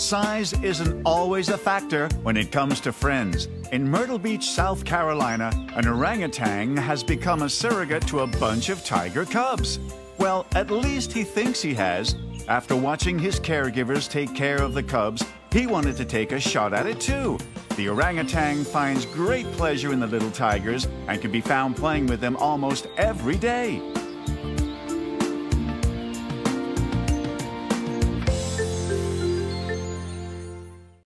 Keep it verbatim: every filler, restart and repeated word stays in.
Size isn't always a factor when it comes to friends. In Myrtle Beach, South Carolina, an orangutan has become a surrogate to a bunch of tiger cubs. Well, at least he thinks he has. After watching his caregivers take care of the cubs, he wanted to take a shot at it too. The orangutan finds great pleasure in the little tigers and can be found playing with them almost every day.